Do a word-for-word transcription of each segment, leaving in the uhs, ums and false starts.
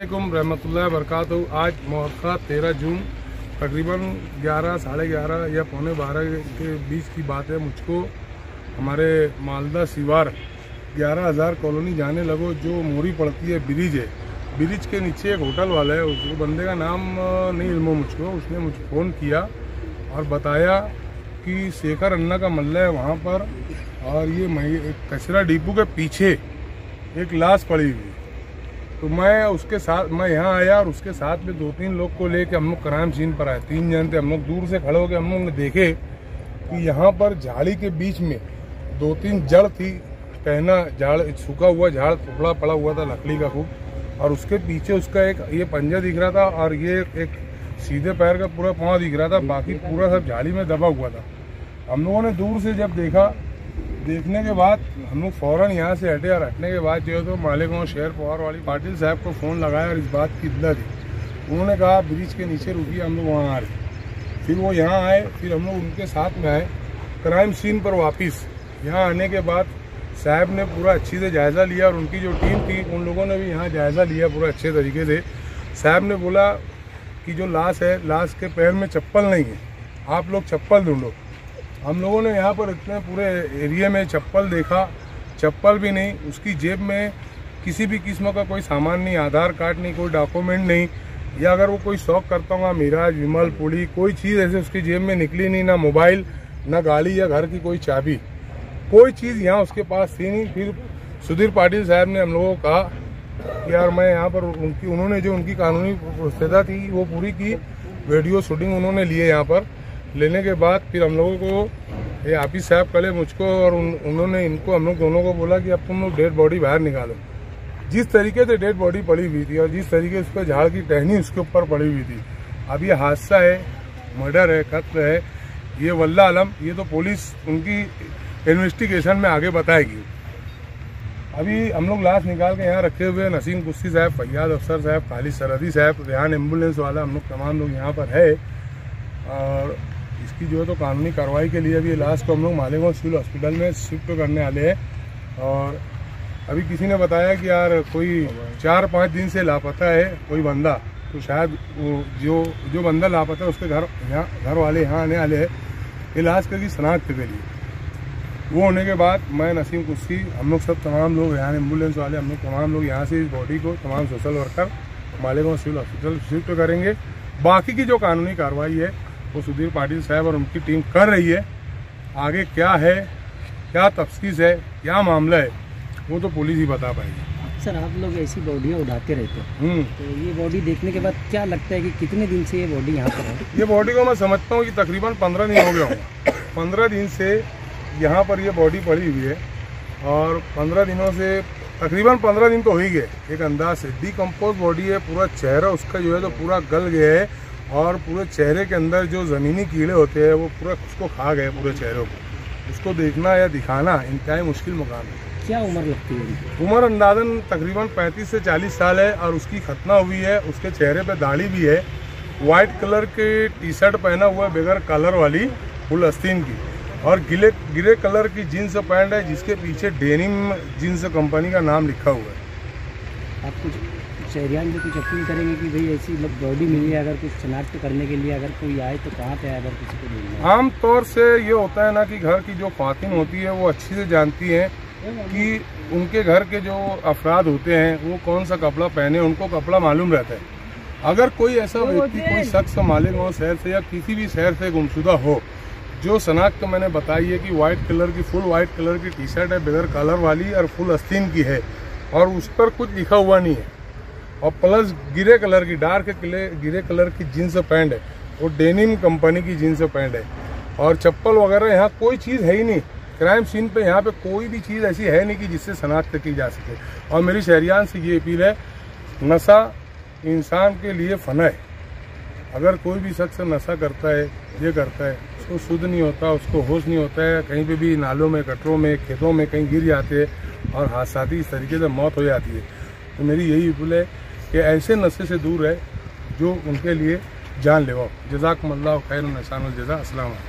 रहमतुल्लाहि बरकातहू। आज मौका तेरह जून तकरीबन ग्यारह साढ़े ग्यारह या पौने बारह के बीच की बात है। मुझको हमारे मालदा सिवार ग्यारह हज़ार कॉलोनी जाने लगो, जो मोरी पड़ती है ब्रिज है, ब्रिज के नीचे एक होटल वाला है, उस बंदे का नाम नहीं इल्म मुझको। उसने मुझे फ़ोन किया और बताया कि शेखर अन्ना का मल्ला है वहाँ पर, और ये कचरा डिपो के पीछे एक लाश पड़ी हुई। तो मैं उसके साथ मैं यहाँ आया और उसके साथ में दो तीन लोग को लेके हम लोग क्राइम सीन पर आए। तीन जन थे हम लोग। दूर से खड़े होकर हम लोग ने देखे कि यहाँ पर झाड़ी के बीच में दो तीन जड़ थी, कहना झाड़ सूखा हुआ झाड़ टुकड़ा पड़ा हुआ था लकड़ी का खूब, और उसके पीछे उसका एक ये पंजा दिख रहा था और ये एक सीधे पैर का पूरा पाँव दिख रहा था, बाकी पूरा सब झाड़ी में दबा हुआ था। हम लोगों ने दूर से जब देखा, देखने के बाद हम लोग फ़ौरन यहाँ से हटे, और हटने के बाद जो है तो मालेगांव शहर पवार वाली पाटिल साहब को फ़ोन लगाया और इस बात की इत्तला दी। उन्होंने कहा ब्रिज के नीचे रुकिए, हम लोग वहाँ आ रहे। फिर वो यहाँ आए, फिर हम लोग उनके साथ में आए क्राइम सीन पर वापस। यहाँ आने के बाद साहब ने पूरा अच्छी से जायज़ा लिया, और उनकी जो टीम थी उन लोगों ने भी यहाँ जायज़ा लिया पूरा अच्छे तरीके से। साहब ने बोला कि जो लाश है, लाश के पैर में चप्पल नहीं है, आप लोग चप्पल ढूंढो। हम लोगों ने यहाँ पर इतने पूरे एरिया में चप्पल देखा, चप्पल भी नहीं, उसकी जेब में किसी भी किस्म का कोई सामान नहीं, आधार कार्ड नहीं, कोई डॉक्यूमेंट नहीं, या अगर वो कोई शौक करता होगा मिराज विमल पुड़ी, कोई चीज़ ऐसे उसकी जेब में निकली नहीं, ना मोबाइल, ना गाड़ी या घर की कोई चाबी, कोई चीज़ यहाँ उसके पास थी नहीं। फिर सुधीर पाटिल साहब ने हम लोगों को कहा कि यार मैं यहाँ पर उनकी उन्होंने जो उनकी कानूनी प्रोसेदा थी वो पूरी की, वीडियो शूटिंग उन्होंने लिए। यहाँ पर लेने के बाद फिर हम लोगों को ये हाफिज साहब कले मुझको और उन, उन्होंने इनको हम लोग दोनों को बोला कि अब तुम लोग डेड बॉडी बाहर निकालो। जिस तरीके से डेड बॉडी पड़ी हुई थी और जिस तरीके से उस पर झाड़ की टहनी उसके ऊपर पड़ी हुई थी, अब ये हादसा है, मर्डर है, कत्ल है, ये वल्लाह आलम, ये तो पुलिस उनकी इन्वेस्टिगेशन में आगे बताएगी। अभी हम लोग लाश निकाल के यहाँ रखे हुए नसीम कुस्सी साहब, फैयाद अफसर साहब, खालिद सरहदी साहब, रेहान एम्बुलेंस वाला, हम लोग तमाम लोग यहाँ पर है। और इसकी जो है तो कानूनी कार्रवाई के लिए अभी लाश को हम लोग मालेगांव सिविल हॉस्पिटल में शिफ्ट करने वाले हैं। और अभी किसी ने बताया कि यार कोई चार पाँच दिन से लापता है कोई बंदा, तो शायद वो जो जो बंदा लापता है उसके घर यहाँ घर वाले यहाँ आने वाले हैं इलाज करके शनाख्त के लिए। वो होने के बाद मैं नसीम कुस्सी, हम लोग सब तमाम लोग यहाँ एम्बुलेंस वाले, हम लोग तमाम लोग यहाँ से इस बॉडी को तमाम social worker Malegaon civil hospital shift करेंगे। बाकी की जो कानूनी कार्रवाई है वो सुधीर पाटिल साहब और उनकी टीम कर रही है। आगे क्या है, क्या तफ्तीश है, क्या मामला है, वो तो पुलिस ही बता पाएगी। सर आप लोग ऐसी बॉडियाँ उठाते रहते हैं, तो ये बॉडी देखने के बाद क्या लगता है कि कितने दिन से ये बॉडी यहाँ पर है? ये बॉडी को मैं समझता हूँ कि तकरीबन पंद्रह दिन हो गया होगा। पंद्रह दिन से यहाँ पर ये बॉडी पड़ी हुई है, और पंद्रह दिनों से तकरीबन पंद्रह दिन तो हो ही गए एक अंदाज से। डिकम्पोज बॉडी है, पूरा चेहरा उसका जो है तो पूरा गल गया है, और पूरे चेहरे के अंदर जो ज़मीनी कीड़े होते हैं वो पूरा उसको खा गए पूरे चेहरे को। उसको देखना या दिखाना इंतहाई मुश्किल मुकाम है। क्या उम्र लगती है? उम्र अंदाजन तकरीबन पैंतीस से चालीस साल है, और उसकी खतना हुई है, उसके चेहरे पे दाढ़ी भी है, वाइट कलर के टी शर्ट पहना हुआ है बगैर कलर वाली फुल आस्तीन की, और गिले गिरे कलर की जीन्स पैंट है जिसके पीछे डेनिम जीन्स कंपनी का नाम लिखा हुआ है। आप कुछ शहरियान जो कुछ अपील करेंगे कि भाई ऐसी बॉडी मिली है, अगर कुछ शनाख्त करने के लिए अगर कोई आए तो कहाँ पे आए अगर किसी को मिलना? आम तौर से ये होता है ना कि घर की जो ख्वातीन होती है वो अच्छी से जानती हैं कि उनके घर के जो अफराद होते हैं वो कौन सा कपड़ा पहने, उनको कपड़ा मालूम रहता है। अगर कोई ऐसा व्यक्ति, कोई शख्स मालेगांव शहर से या किसी भी शहर से गुमशुदा हो, जो शनाख्त मैंने बताई है कि वाइट कलर की फुल वाइट कलर की टी शर्ट है बगैर कलर वाली और फुल आस्तीन की है, और उस पर कुछ लिखा हुआ नहीं है, और प्लस गिरे कलर की डार्क गिरे कलर की जीन्स पैंट है, वो डेनिम कंपनी की जीन्स पैंट है, और चप्पल वगैरह यहाँ कोई चीज़ है ही नहीं। क्राइम सीन पे यहाँ पे कोई भी चीज़ ऐसी है नहीं कि जिससे शनाख्त की जा सके। और मेरी शहरियान से ये अपील है, नशा इंसान के लिए फना है। अगर कोई भी शख्स नशा करता है, ये करता है, उसको शुद्ध नहीं होता, उसको होश नहीं होता है, कहीं पे भी नालों में, गटरों में, खेतों में कहीं गिर जाते हैं और हादसाती इस तरीके से मौत हो जाती है। तो मेरी यही अपील है कि ऐसे नशे से दूर रहे जो उनके लिए जानलेवा हो। जज़ाकुमुल्लाह खैरन एहसानुल जज़ा। अस्सलाम वालेकुम।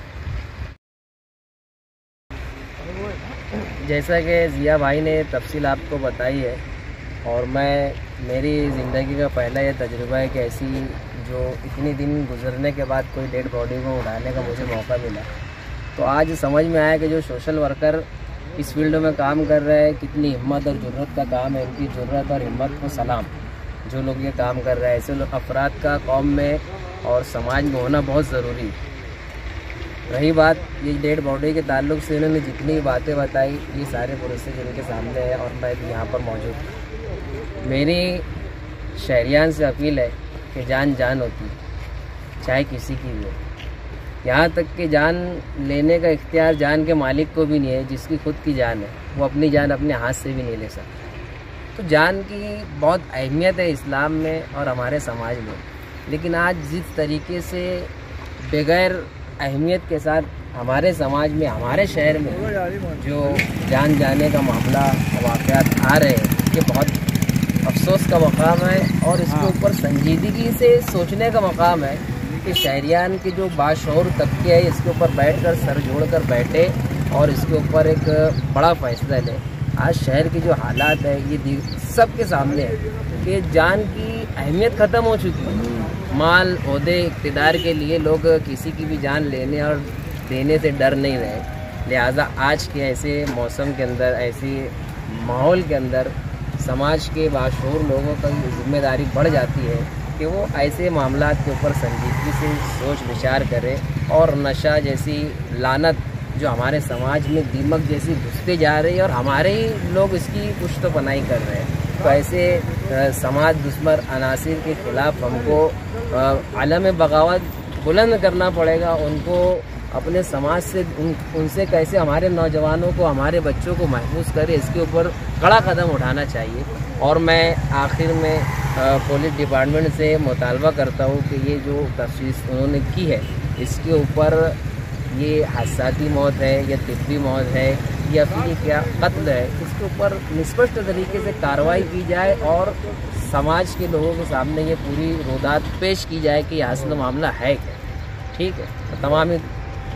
जैसा कि जिया भाई ने तफसील आपको बताई है, और मैं मेरी ज़िंदगी का पहला ये तजुर्बा है कि ऐसी जो इतनी दिन गुजरने के बाद कोई डेड बॉडी को उठाने का मुझे मौका मिला, तो आज समझ में आया कि जो सोशल वर्कर इस फील्ड में काम कर रहे हैं, कितनी हिम्मत और ज़रूरत का काम है। इनकी ज़रूरत और हिम्मत को सलाम। जो लोग ये काम कर रहे हैं, ऐसे लोग अफराद का कौम में और समाज में होना बहुत ज़रूरी। रही बात ये डेड बॉडी के ताल्लुक से, इन्होंने जितनी बातें बताई ये सारे प्रोसेस इनके सामने है और मैं भी यहाँ पर मौजूद हूँ। मेरी शहरियान से अपील है कि जान जान होती है, चाहे किसी की भी हो। यहाँ तक कि जान लेने का इख्तियार जान के मालिक को भी नहीं है। जिसकी खुद की जान है वो अपनी जान अपने हाथ से भी नहीं ले सकता। तो जान की बहुत अहमियत है इस्लाम में और हमारे समाज में। लेकिन आज जिस तरीके से बगैर अहमियत के साथ हमारे समाज में, हमारे शहर में जो जान जाने का मामला वाक़यात आ रहे हैं, ये बहुत अफसोस का मकाम है और इसके ऊपर संजीदगी से सोचने का मकाम है कि शहरियान के जो बाशऊर तबके है इसके ऊपर बैठकर सर जोड़कर बैठे और इसके ऊपर एक बड़ा फैसला ले। आज शहर की जो हालात है ये सबके सामने है कि जान की अहमियत ख़त्म हो चुकी है। माल, ओहदे, इक़्तिदार के लिए लोग किसी की भी जान लेने और देने से डर नहीं रहे। लिहाजा आज के ऐसे मौसम के अंदर, ऐसे माहौल के अंदर समाज के बाशऊर लोगों की जिम्मेदारी बढ़ जाती है कि वो ऐसे मामलात के ऊपर संजीदगी से सोच विचार करें और नशा जैसी लानत जो हमारे समाज में दीमक जैसी घुसते जा रही है और हमारे ही लोग इसकी पुश्त पनाही कर रहे हैं, तो ऐसे आ, समाज दुश्मन अनासिर के ख़िलाफ़ हमको आलम बगावत बुलंद करना पड़ेगा। उनको अपने समाज से उन, उनसे कैसे हमारे नौजवानों को, हमारे बच्चों को महफूज करें, इसके ऊपर कड़ा कदम उठाना चाहिए। और मैं आखिर में आ, पुलिस डिपार्टमेंट से मुतालबा करता हूँ कि ये जो तफ्तीश उन्होंने की है इसके ऊपर ये हादसाती मौत है या तिब्बी मौत है या फिर ये क्या कत्ल है, इसके ऊपर निष्पक्ष तरीके से कार्रवाई की जाए और समाज के लोगों के सामने ये पूरी रोदात पेश की जाए कि असल मामला है क्या। ठीक है, तो तमाम ही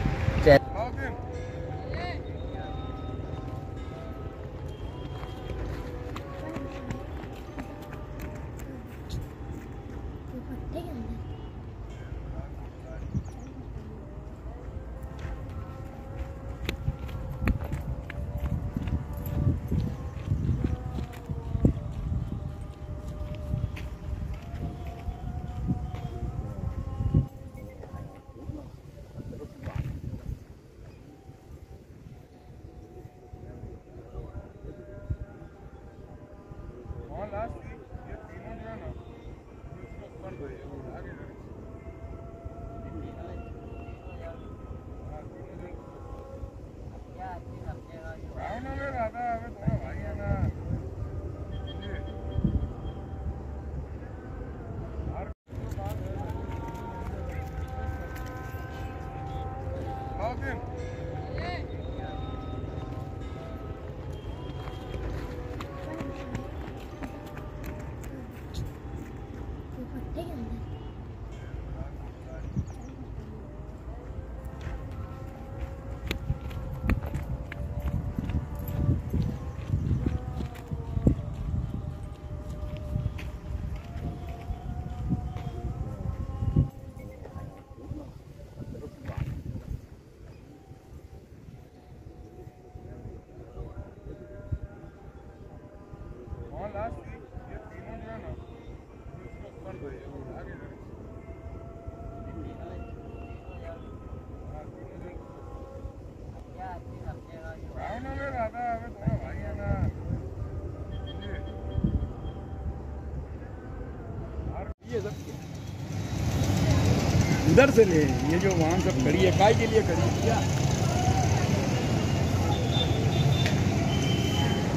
उधर से ले। ये जो वहाँ सब खड़ी है, काय के लिए खड़ी है क्या?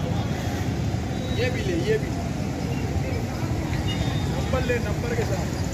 ये भी ले, ये भी नंबर ले, नंबर के साथ।